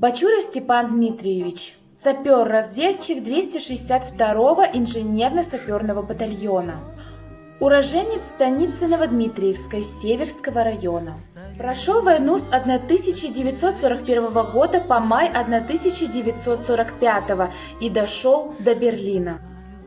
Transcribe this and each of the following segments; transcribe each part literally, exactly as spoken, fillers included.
Бачура Степан Дмитриевич, сапер-разведчик двести шестьдесят второго инженерно-саперного батальона. Уроженец станицы Новодмитриевской Северского района. Прошел войну с тысяча девятьсот сорок первого года по май тысяча девятьсот сорок пятого и дошел до Берлина.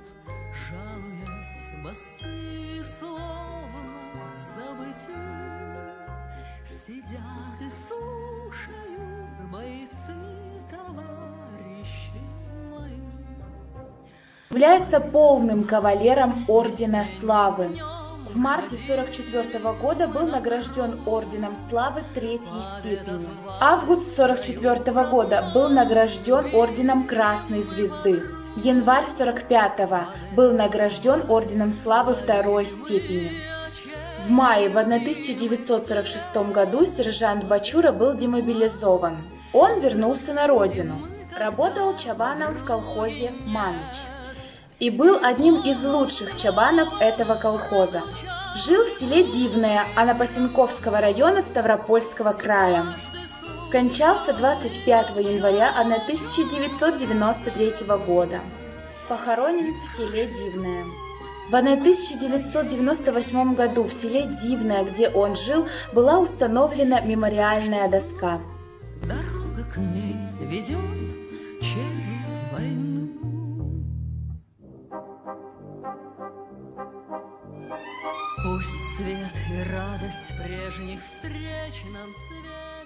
Является полным кавалером Ордена Славы. В марте сорок четвёртого года был награжден Орденом Славы третьей степени. Август сорок четвёртого года был награжден Орденом Красной Звезды. Январь сорок пятого был награжден Орденом Славы второй степени. В мае в тысяча девятьсот сорок шестом году сержант Бачура был демобилизован. Он вернулся на родину. Работал чабаном в колхозе «Маныч» и был одним из лучших чабанов этого колхоза. Жил в селе Дивное Анапасенковского района Ставропольского края. Скончался двадцать пятого января тысяча девятьсот девяносто третьего года. Похоронен в селе Дивное. В тысяча девятьсот девяносто восьмом году в селе Дивное, где он жил, была установлена мемориальная доска. Дорога к ней ведет через войну. Пусть свет и радость прежних встреч нам свет.